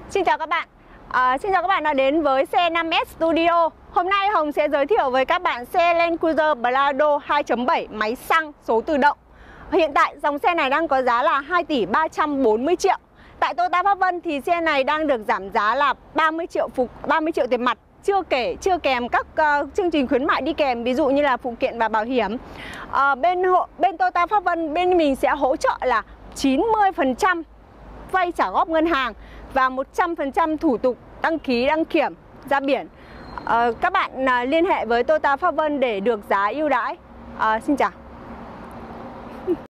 Xin chào các bạn. Xin chào các bạn đã đến với xe 5S Studio. Hôm nay Hồng sẽ giới thiệu với các bạn xe Land Cruiser Prado 2.7 máy xăng số tự động. Hiện tại dòng xe này đang có giá là 2 tỷ 340 triệu. Tại Toyota Pháp Vân thì xe này đang được giảm giá là 30 triệu tiền mặt, chưa kèm các chương trình khuyến mại đi kèm, ví dụ như là phụ kiện và bảo hiểm. Bên Toyota Pháp Vân bên mình sẽ hỗ trợ là 90% vay trả góp ngân hàng và 100% thủ tục đăng ký đăng kiểm ra biển. Các bạn liên hệ với Toyota Pháp Vân để được giá ưu đãi. Xin chào.